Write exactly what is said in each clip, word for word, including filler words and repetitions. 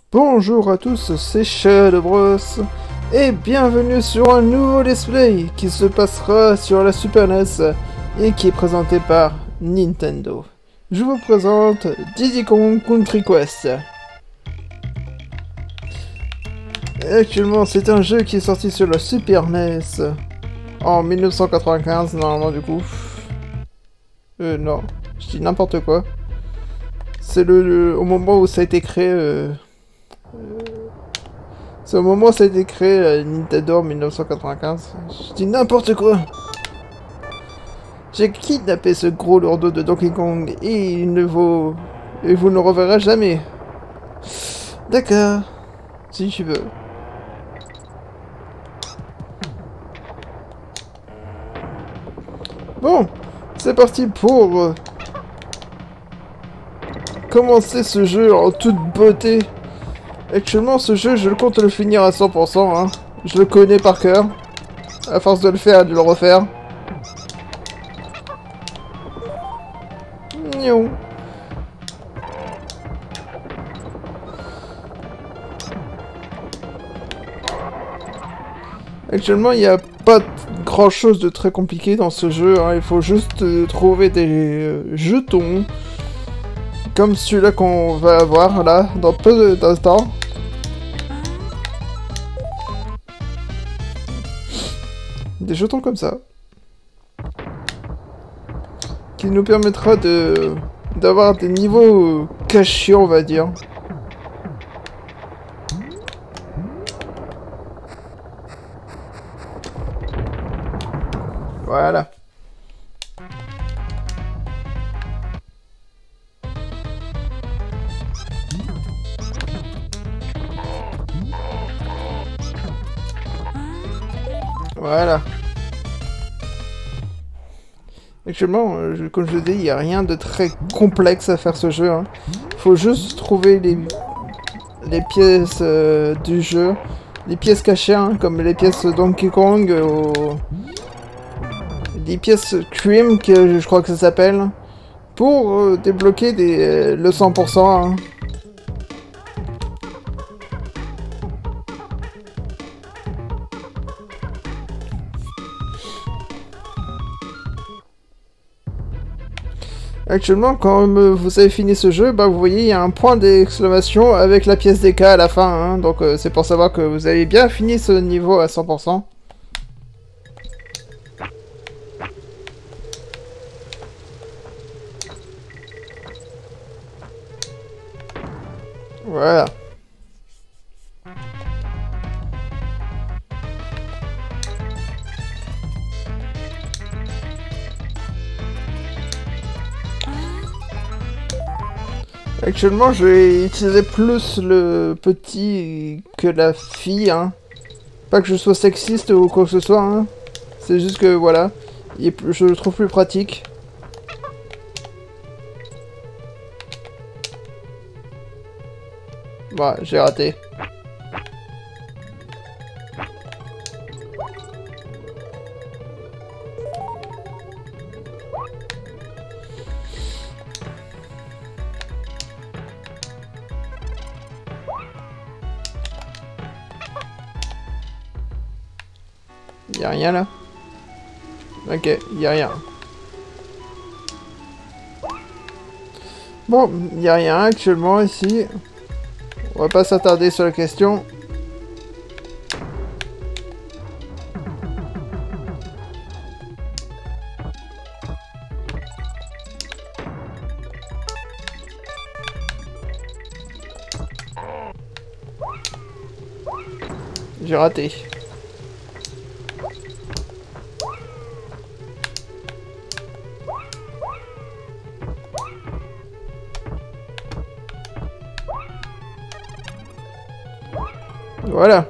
Bonjour à tous, c'est Shadow Bros et bienvenue sur un nouveau let's play qui se passera sur la Super N E S et qui est présenté par Nintendo. Je vous présente Diddy Kong Country Quest. Et actuellement, c'est un jeu qui est sorti sur la Super N E S en mille neuf cent quatre-vingt-quinze, normalement du coup. Euh, non, je dis n'importe quoi. C'est le, le au moment où ça a été créé. Euh, euh, c'est au moment où ça a été créé euh, Nintendo en mille neuf cent quatre-vingt-quinze. Je dis n'importe quoi. J'ai kidnappé ce gros lourdeau de Donkey Kong et il ne vaut et vous ne le reverrez jamais. D'accord, si tu veux. Bon, c'est parti pour euh, commencer ce jeu en toute beauté. Actuellement, ce jeu, je le compte le finir à cent pour cent. Hein. Je le connais par cœur. À force de le faire et de le refaire. Nion. Actuellement, il n'y a pas grand chose de très compliqué dans ce jeu. Hein. Il faut juste euh, trouver des euh, jetons. Comme celui-là qu'on va avoir là, dans peu d'instants. Des jetons comme ça. Qui nous permettra de d'avoir des niveaux cachés, on va dire. Voilà. Voilà. Actuellement, euh, comme je le dis, il n'y a rien de très complexe à faire ce jeu. Hein. Faut juste trouver les, les pièces euh, du jeu. Les pièces cachées, hein, comme les pièces Donkey Kong ou... Les pièces Cream, que je crois que ça s'appelle. Pour euh, débloquer des, euh, le cent pour cent. Hein. Actuellement, quand euh, vous avez fini ce jeu, bah, vous voyez, il y a un point d'exclamation avec la pièce D K à la fin. Hein, donc euh, c'est pour savoir que vous avez bien fini ce niveau à cent pour cent. Voilà. Actuellement, je vais utiliser plus le petit que la fille, hein. Pas que je sois sexiste ou quoi que ce soit, hein. C'est juste que, voilà, il est plus, je le trouve plus pratique. Voilà, j'ai raté. Y'a rien là? Ok, y'a rien. Bon, y'a rien actuellement ici. On va pas s'attarder sur la question. J'ai raté. Voilà.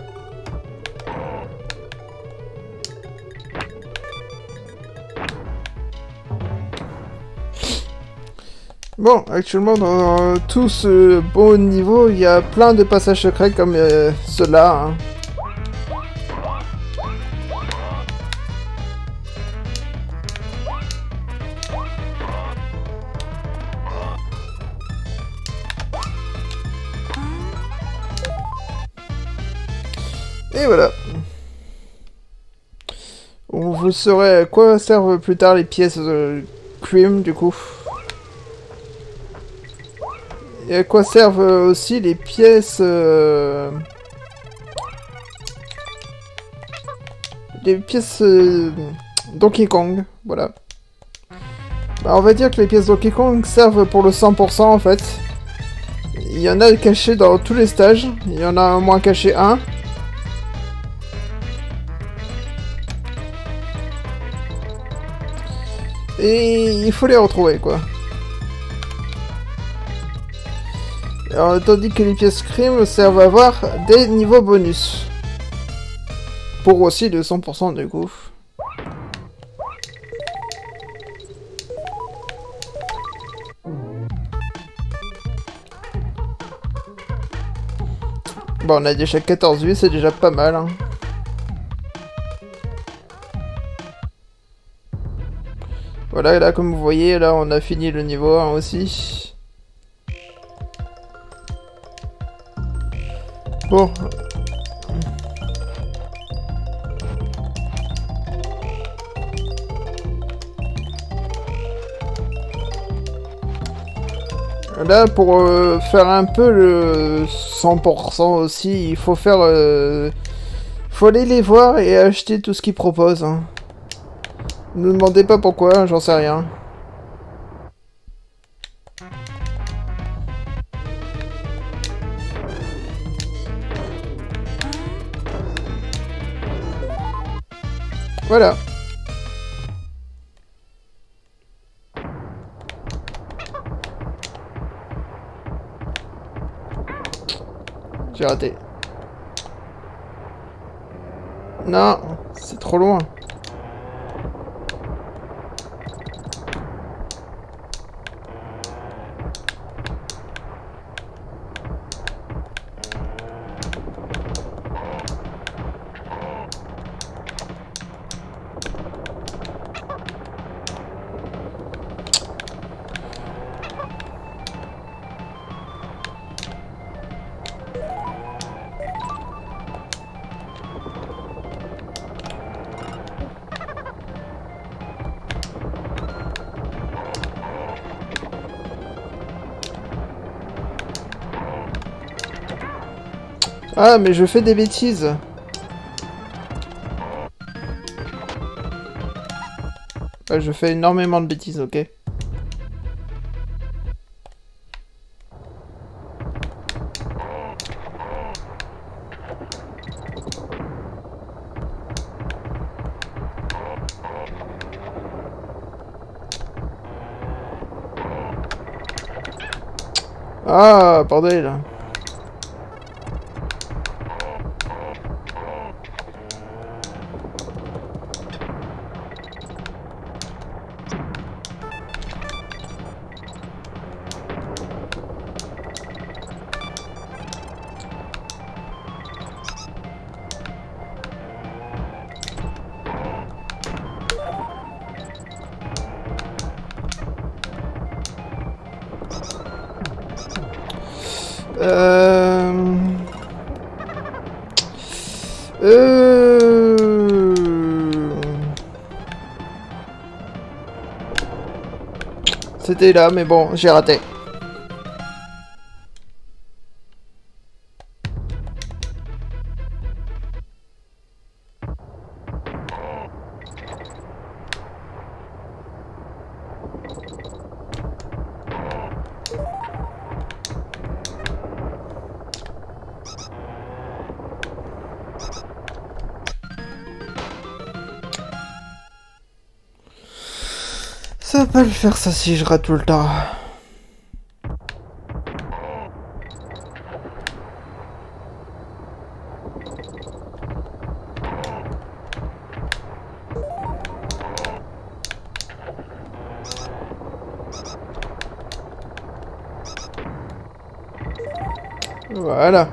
Bon, actuellement dans tout ce beau niveau, il y a plein de passages secrets comme euh, ceux-là. Hein. Et voilà. Vous saurez à quoi servent plus tard les pièces de Cream, du coup. Et à quoi servent aussi les pièces... Euh... Les pièces... Euh... Donkey Kong, voilà. Bah, on va dire que les pièces Donkey Kong servent pour le cent pour cent en fait. Il y en a cachés dans tous les stages. Il y en a au moins caché un. Et il faut les retrouver, quoi. Alors, tandis que les pièces crime servent à avoir des niveaux bonus. Pour aussi le cent pour cent, du coup. Bon, on a déjà quatorze vies, c'est déjà pas mal, hein. Voilà, là, comme vous voyez, là, on a fini le niveau un aussi. Bon. Là, pour euh, faire un peu le cent pour cent aussi, il faut faire... Euh, faut aller les voir et acheter tout ce qu'ils proposent, hein. Ne me demandez pas pourquoi, j'en sais rien. Voilà. J'ai raté. Non, c'est trop loin. Ah, mais je fais des bêtises. Ah, je fais énormément de bêtises, ok. Ah, bordel. Euh... Euh... C'était là, mais bon, j'ai raté. Ça va pas le faire ça si je rate tout le temps. Voilà.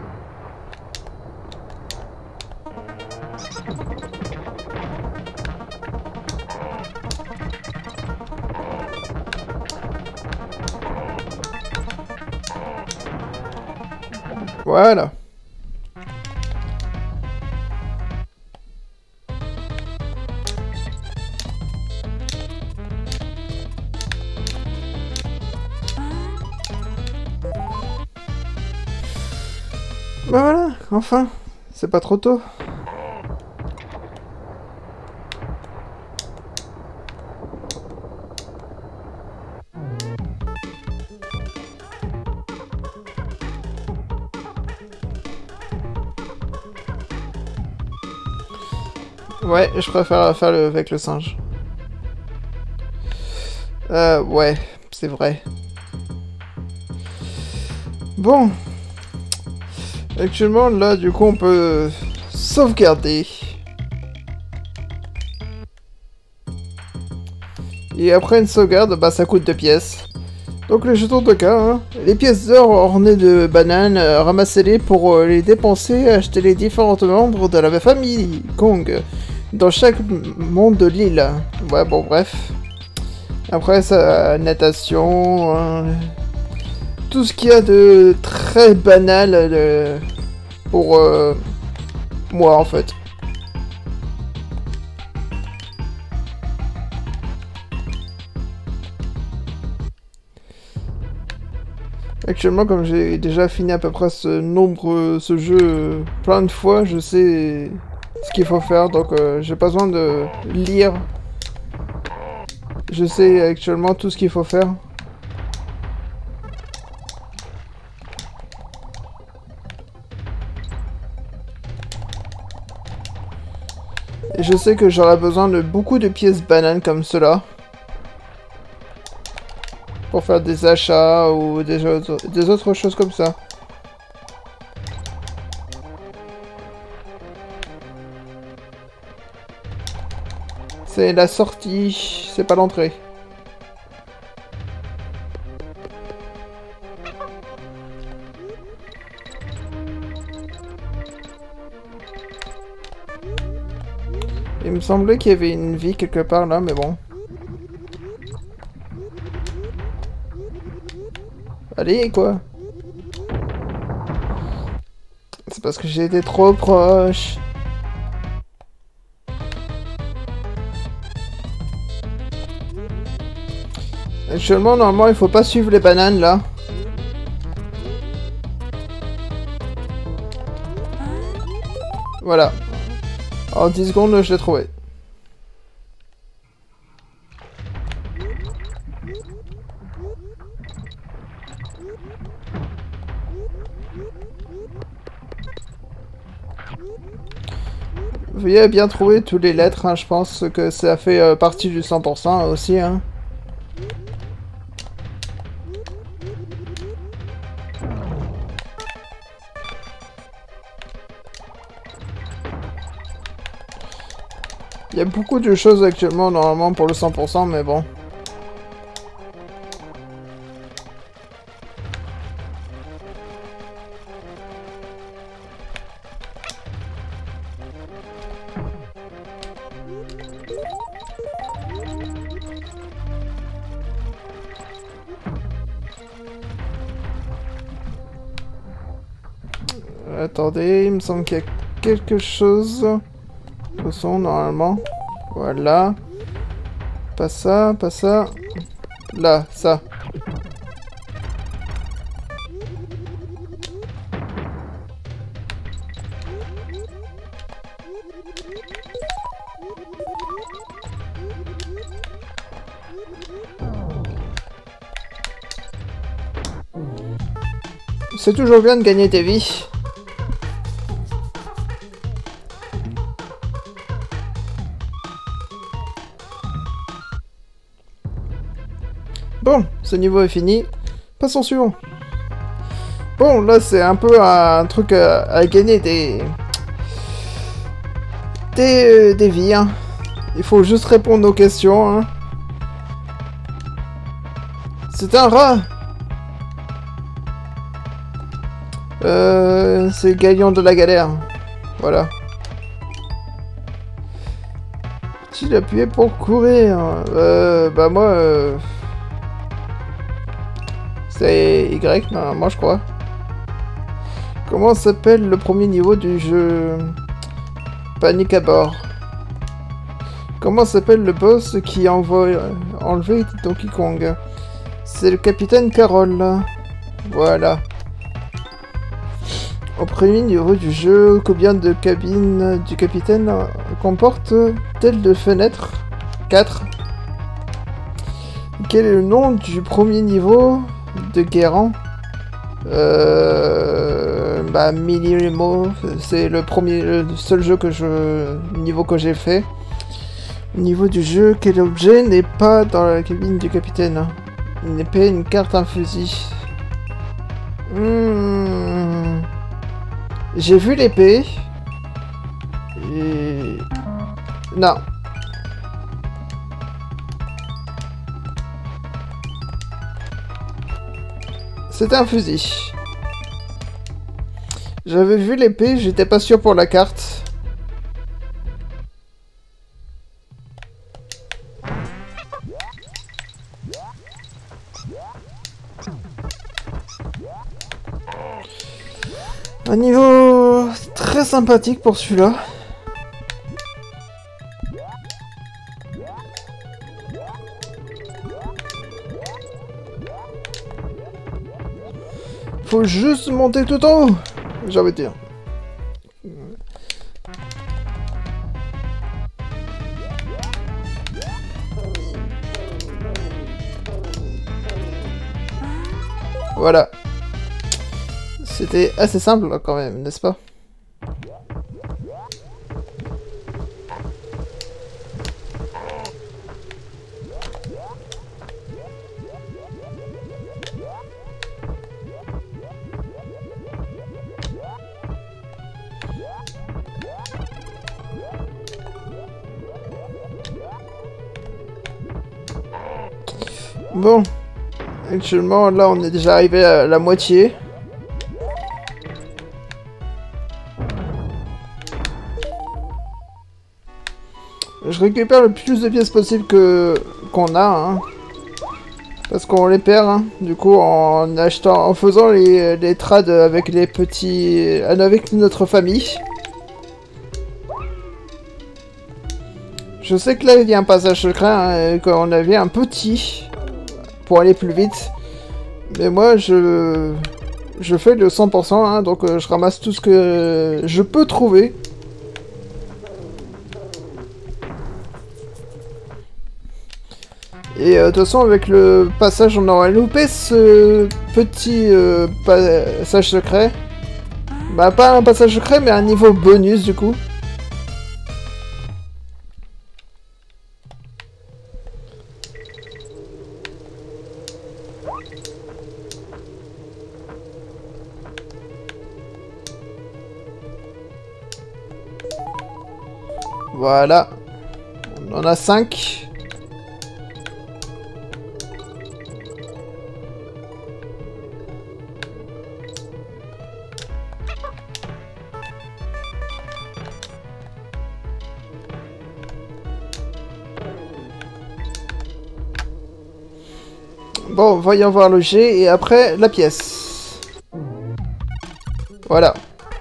Voilà. Bah voilà, enfin, c'est pas trop tôt. Ouais, je préfère faire le avec le singe. Euh, ouais, c'est vrai. Bon. Actuellement, là, du coup, on peut sauvegarder. Et après une sauvegarde, bah, ça coûte deux pièces. Donc, les jetons de cas, hein. Les pièces d'or ornées de bananes, euh, ramassez-les pour euh, les dépenser, acheter les différents membres de la famille Kong. Dans chaque monde de l'île. Ouais, bon, bref. Après, ça, natation... Euh, tout ce qu'il y a de très banal euh, pour euh, moi, en fait. Actuellement, comme j'ai déjà fini à peu près ce nombre, ce jeu euh, plein de fois, je sais ce qu'il faut faire, donc euh, j'ai pas besoin de lire. Je sais actuellement tout ce qu'il faut faire. Et je sais que j'aurai besoin de beaucoup de pièces bananes comme cela. Pour faire des achats ou des autres, des autres choses comme ça. C'est la sortie, c'est pas l'entrée. Il me semblait qu'il y avait une vie quelque part là, mais bon. Allez, quoi. C'est parce que j'ai été trop proche. Actuellement, normalement, il faut pas suivre les bananes, là. Voilà. En dix secondes, je l'ai trouvé. Veuillez bien trouver toutes les lettres, hein. Je pense que ça fait euh, partie du cent pour cent aussi, hein. Il y a beaucoup de choses actuellement, normalement, pour le cent pour cent, mais bon. Attendez, il me semble qu'il y a quelque chose. De toute façon, normalement. Voilà. Pas ça, pas ça. Là, ça. C'est toujours bien de gagner des vies. Bon, ce niveau est fini. Passons au suivant. Bon, là, c'est un peu un truc à, à gagner des... Des, euh, des vies, hein. Il faut juste répondre aux questions, hein. C'est un rat. Euh... C'est gagnant de la galère. Voilà. J'ai appuyé pour courir. Euh... Bah, moi... Euh... C'est Y, non, moi je crois. Comment s'appelle le premier niveau du jeu Panique à bord? Comment s'appelle le boss qui a envoyé enlevé Donkey Kong? C'est le capitaine Carole. Voilà. Au premier niveau du jeu, combien de cabines du capitaine comporte-t-elle de fenêtres? Quatre. Quel est le nom du premier niveau de Guérant? Euh... Bah, Milimo, c'est le premier, le seul jeu que je... niveau que j'ai fait. Au niveau du jeu, quel objet n'est pas dans la cabine du capitaine? Une épée, une carte, un fusil. Hmm... J'ai vu l'épée. Et... Non. C'était un fusil. J'avais vu l'épée, j'étais pas sûr pour la carte. Un niveau très sympathique pour celui-là. Faut juste monter tout en haut, j'ai envie de dire. Voilà. C'était assez simple quand même, n'est-ce pas? Bon, actuellement là on est déjà arrivé à la moitié. Je récupère le plus de pièces possible que qu'on a, hein, parce qu'on les perd, hein, du coup en achetant, en faisant les, les trades avec les petits, avec notre famille. Je sais que là il y a un passage secret, hein, et qu'on avait un petit pour aller plus vite, mais moi je je fais le cent pour cent, hein, donc euh, je ramasse tout ce que je peux trouver. Et euh, de toute façon avec le passage on aurait loupé ce petit euh, passage secret. Bah pas un passage secret mais un niveau bonus du coup. Voilà. On en a cinq. Bon, voyons voir le jet et après la pièce. Voilà.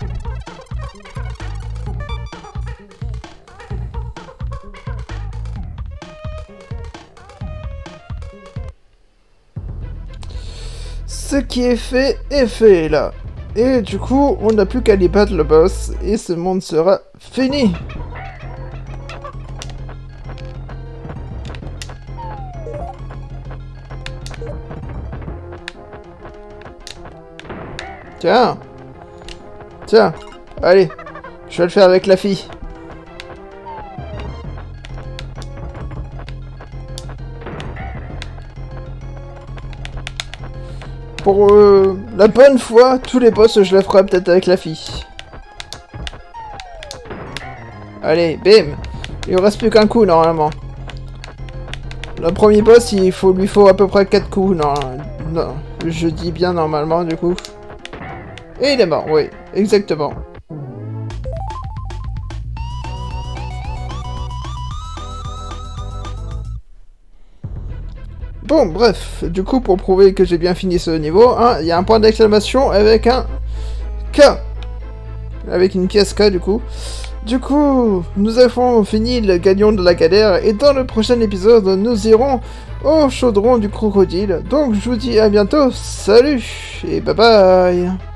Ce qui est fait est fait là. Et du coup, on n'a plus qu'à aller battre le boss et ce monde sera fini. Tiens. Tiens. Allez. Je vais le faire avec la fille. Pour euh, la bonne fois, tous les boss, je les ferai peut-être avec la fille. Allez, bim. Il ne reste plus qu'un coup, normalement. Le premier boss, il faut, lui faut à peu près quatre coups. Non, non, je dis bien normalement, du coup. Et il est mort, oui, exactement. Bon, bref, du coup, pour prouver que j'ai bien fini ce niveau, hein, il y a un point d'exclamation avec un K. Avec une pièce K, du coup. Du coup, nous avons fini le gagnant de la galère, et dans le prochain épisode, nous irons au chaudron du crocodile. Donc, je vous dis à bientôt, salut, et bye bye.